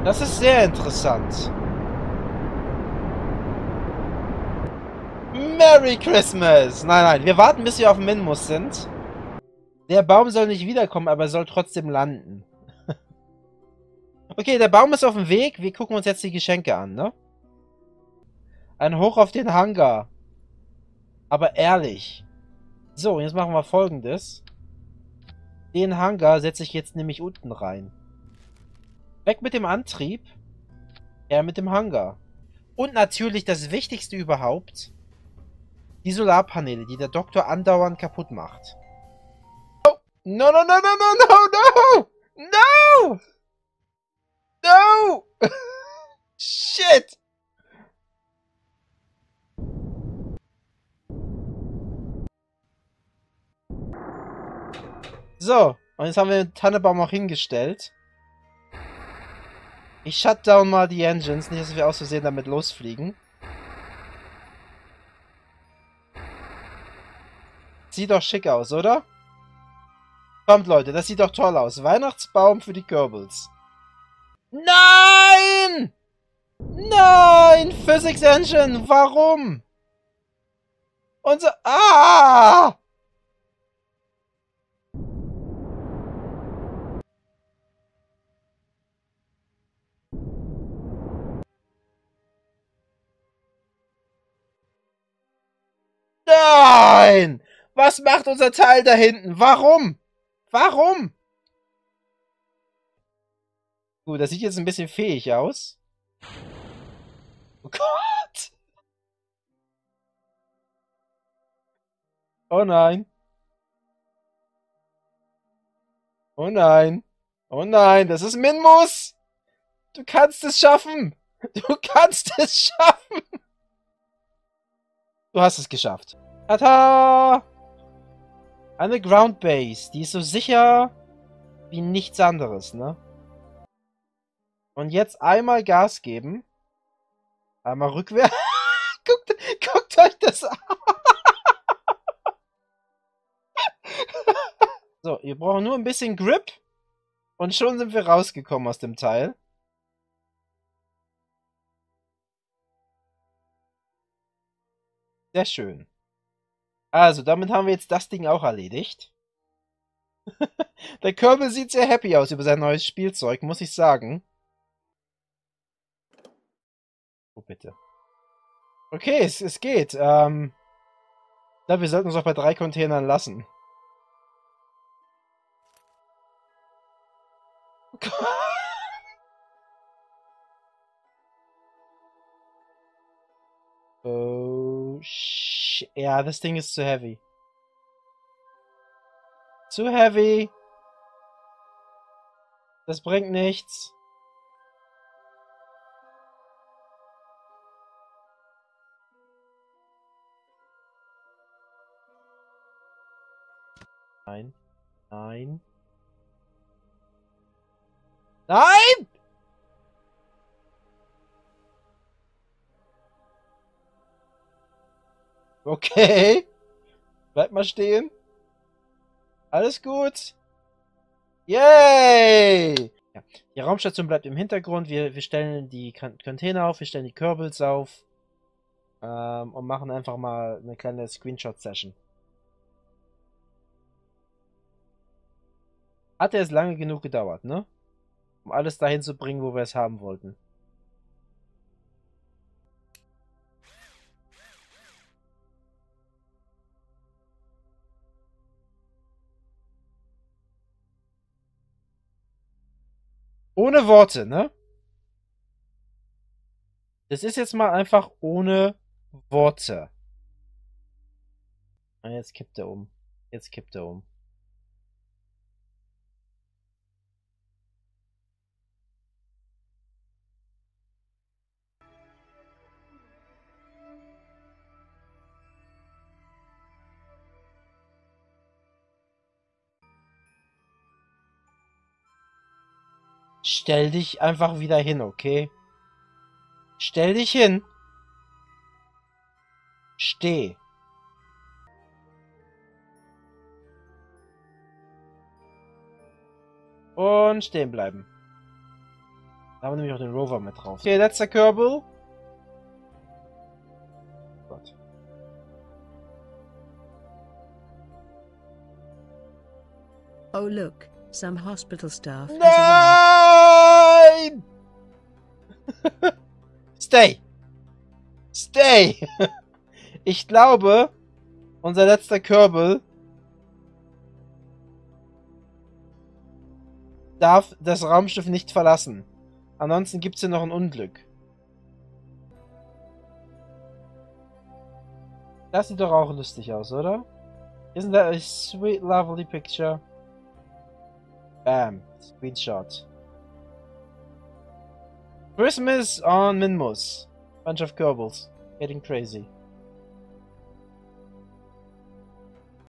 Das ist sehr interessant. Merry Christmas! Nein, nein, wir warten, bis wir auf dem Minmus sind. Der Baum soll nicht wiederkommen, aber er soll trotzdem landen. Okay, der Baum ist auf dem Weg. Wir gucken uns jetzt die Geschenke an, ne? Ein Hoch auf den Hangar. Aber ehrlich. So, jetzt machen wir Folgendes. Den Hangar setze ich jetzt nämlich unten rein. Weg mit dem Antrieb. Mit dem Hangar. Und natürlich das Wichtigste überhaupt. Die Solarpaneele, die der Doktor andauernd kaputt macht. Oh! No, no, no, no, no, no, no! No! No! Shit! So, und jetzt haben wir den Tannebaum auch hingestellt. Ich shutdown mal die Engines, nicht, dass wir aus Versehen damit losfliegen. Sieht doch schick aus, oder? Kommt, Leute, das sieht doch toll aus. Weihnachtsbaum für die Kerbals. Nein! Nein! Physics Engine, warum? Unser... Ah! Nein! Was macht unser Teil da hinten? Warum? Warum? Gut, das sieht jetzt ein bisschen fähig aus. Oh Gott! Oh nein. Oh nein. Oh nein, das ist Minmus! Du kannst es schaffen! Du kannst es schaffen! Du hast es geschafft. Tada! Eine Ground Base. Die ist so sicher wie nichts anderes, ne? Und jetzt einmal Gas geben. Einmal rückwärts. guckt euch das an. So, wir brauchen nur ein bisschen Grip. Und schon sind wir rausgekommen aus dem Teil. Sehr schön. Also, damit haben wir jetzt das Ding auch erledigt. Der Kerbal sieht sehr happy aus über sein neues Spielzeug, muss ich sagen. Oh, bitte. Okay, es geht. Ich glaube, wir sollten uns auch bei 3 Containern lassen. Oh, shit. Ja, das Ding ist zu heavy. Zu heavy. Das bringt nichts. Nein. Nein. Nein! Okay. Bleib mal stehen. Alles gut. Yay! Ja. Die Raumstation bleibt im Hintergrund. Wir stellen die Container auf, wir stellen die Kerbals auf. Und machen einfach mal eine kleine Screenshot-Session. Hat es lange genug gedauert, ne? Um alles dahin zu bringen, wo wir es haben wollten. Ohne Worte, ne? Das ist jetzt mal einfach ohne Worte. Ah, jetzt kippt er um. Jetzt kippt er um. Stell dich einfach wieder hin, okay? Stell dich hin. Steh. Und stehen bleiben. Da haben wir nämlich auch den Rover mit drauf. Okay, letzter Kerbal. Gott. Oh look, some hospital staff has arrived. Nein! Stay! Stay! Ich glaube, unser letzter Kerbal darf das Raumschiff nicht verlassen. Ansonsten gibt es hier noch ein Unglück. Das sieht doch auch lustig aus, oder? Isn't that a sweet, lovely picture? Bam. Screenshot. Christmas on Minmus. Bunch of Kerbals. Getting crazy.